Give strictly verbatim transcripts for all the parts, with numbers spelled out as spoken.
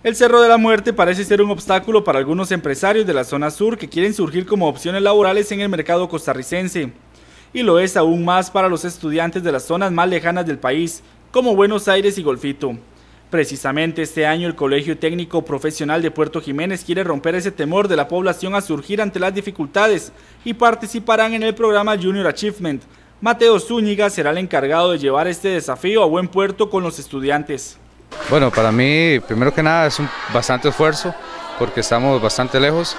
El Cerro de la Muerte parece ser un obstáculo para algunos empresarios de la zona sur que quieren surgir como opciones laborales en el mercado costarricense. Y lo es aún más para los estudiantes de las zonas más lejanas del país, como Buenos Aires y Golfito. Precisamente este año el Colegio Técnico Profesional de Puerto Jiménez quiere romper ese temor de la población a surgir ante las dificultades y participarán en el programa Junior Achievement. Mateo Zúñiga será el encargado de llevar este desafío a buen puerto con los estudiantes. Bueno, para mí, primero que nada, es un bastante esfuerzo porque estamos bastante lejos,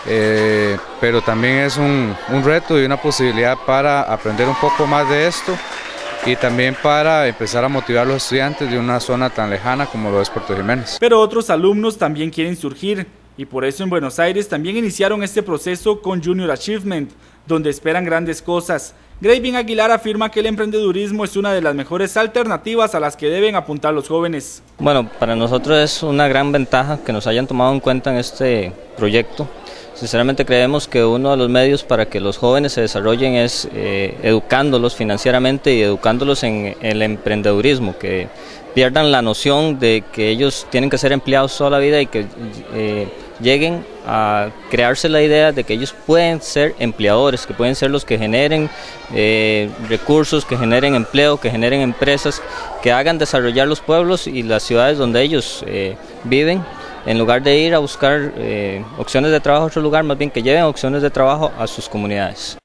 eh, pero también es un, un reto y una posibilidad para aprender un poco más de esto y también para empezar a motivar a los estudiantes de una zona tan lejana como lo es Puerto Jiménez. Pero otros alumnos también quieren surgir y por eso en Buenos Aires también iniciaron este proceso con Junior Achievement, donde esperan grandes cosas. Gravin Aguilar afirma que el emprendedurismo es una de las mejores alternativas a las que deben apuntar los jóvenes. Bueno, para nosotros es una gran ventaja que nos hayan tomado en cuenta en este proyecto. Sinceramente creemos que uno de los medios para que los jóvenes se desarrollen es eh, educándolos financieramente y educándolos en el emprendedurismo, que pierdan la noción de que ellos tienen que ser empleados toda la vida y que eh, lleguen a crearse la idea de que ellos pueden ser empleadores, que pueden ser los que generen eh, recursos, que generen empleo, que generen empresas, que hagan desarrollar los pueblos y las ciudades donde ellos eh, viven, en lugar de ir a buscar eh, opciones de trabajo a otro lugar, más bien que lleven opciones de trabajo a sus comunidades.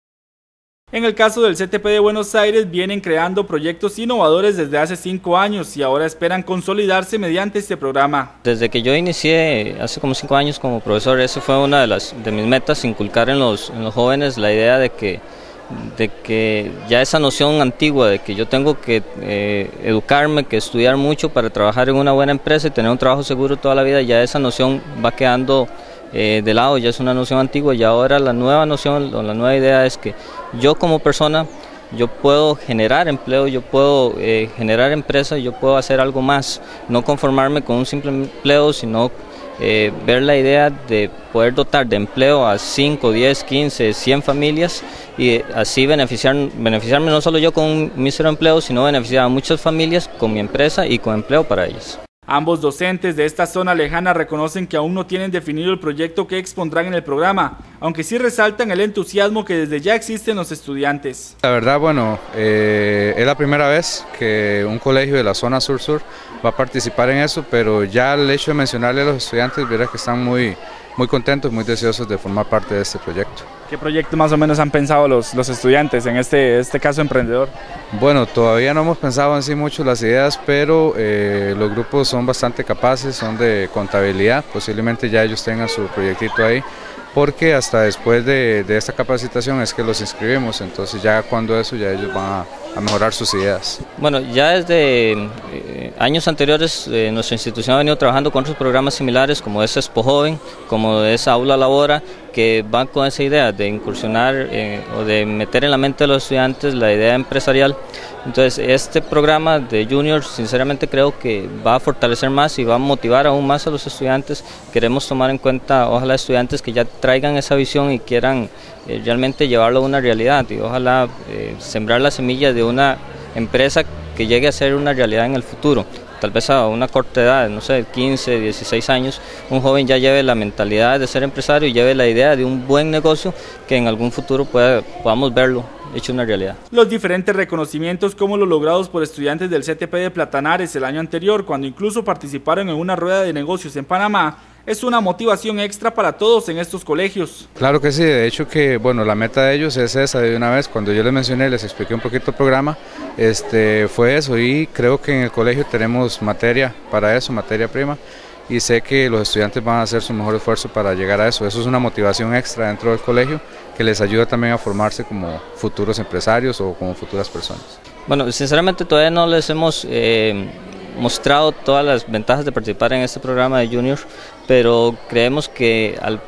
En el caso del C T P de Buenos Aires, vienen creando proyectos innovadores desde hace cinco años y ahora esperan consolidarse mediante este programa. Desde que yo inicié hace como cinco años como profesor, esa fue una de, las, de mis metas, inculcar en los, en los jóvenes la idea de que, de que ya esa noción antigua de que yo tengo que eh, educarme, que estudiar mucho para trabajar en una buena empresa y tener un trabajo seguro toda la vida, ya esa noción va quedando Eh, de lado, ya es una noción antigua y ahora la nueva noción o la nueva idea es que yo como persona yo puedo generar empleo, yo puedo eh, generar empresa, yo puedo hacer algo más, no conformarme con un simple empleo, sino eh, ver la idea de poder dotar de empleo a cinco, diez, quince, cien familias y así beneficiar, beneficiarme no solo yo con un mísero empleo, sino beneficiar a muchas familias con mi empresa y con empleo para ellas. Ambos docentes de esta zona lejana reconocen que aún no tienen definido el proyecto que expondrán en el programa, aunque sí resaltan el entusiasmo que desde ya existe en los estudiantes. La verdad, bueno, eh, es la primera vez que un colegio de la zona sur-sur va a participar en eso, pero ya el hecho de mencionarle a los estudiantes, verá que están muy, muy contentos, muy deseosos de formar parte de este proyecto. ¿Qué proyecto más o menos han pensado los, los estudiantes en este, este caso emprendedor? Bueno, todavía no hemos pensado en sí mucho las ideas, pero eh, los grupos son bastante capaces, son de contabilidad, posiblemente ya ellos tengan su proyectito ahí, porque hasta después de, de esta capacitación es que los inscribimos, entonces ya cuando eso ya ellos van a, a mejorar sus ideas. Bueno, ya desde eh, años anteriores eh, nuestra institución ha venido trabajando con otros programas similares como es Expo Joven, como es Aula Labora, que van con esa idea de incursionar eh, o de meter en la mente de los estudiantes la idea empresarial. Entonces este programa de Junior sinceramente creo que va a fortalecer más y va a motivar aún más a los estudiantes. Queremos tomar en cuenta, ojalá estudiantes que ya traigan esa visión y quieran eh, realmente llevarlo a una realidad y ojalá eh, sembrar la semilla de una empresa que llegue a ser una realidad en el futuro. Tal vez a una corta edad, no sé, quince, dieciséis años, un joven ya lleve la mentalidad de ser empresario y lleve la idea de un buen negocio que en algún futuro pueda, podamos verlo hecho una realidad. Los diferentes reconocimientos como los logrados por estudiantes del C T P de Platanares el año anterior, cuando incluso participaron en una rueda de negocios en Panamá, es una motivación extra para todos en estos colegios. Claro que sí, de hecho que bueno, la meta de ellos es esa de una vez, cuando yo les mencioné, les expliqué un poquito el programa, este, fue eso y creo que en el colegio tenemos materia para eso, materia prima, y sé que los estudiantes van a hacer su mejor esfuerzo para llegar a eso, eso es una motivación extra dentro del colegio que les ayuda también a formarse como futuros empresarios o como futuras personas. Bueno, sinceramente todavía no les hemos eh, mostrado todas las ventajas de participar en este programa de Junior, pero creemos que al,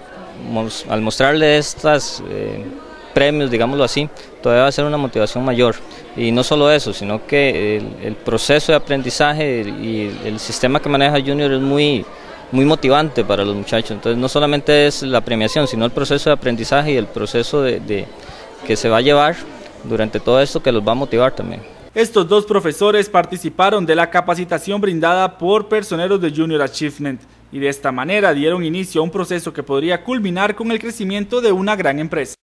al mostrarle estos eh, premios, digámoslo así, todavía va a ser una motivación mayor. Y no solo eso, sino que el, el proceso de aprendizaje y el sistema que maneja Junior es muy, muy motivante para los muchachos. Entonces no solamente es la premiación, sino el proceso de aprendizaje y el proceso de, de, que se va a llevar durante todo esto que los va a motivar también. Estos dos profesores participaron de la capacitación brindada por personeros de Junior Achievement. y de esta manera dieron inicio a un proceso que podría culminar con el crecimiento de una gran empresa.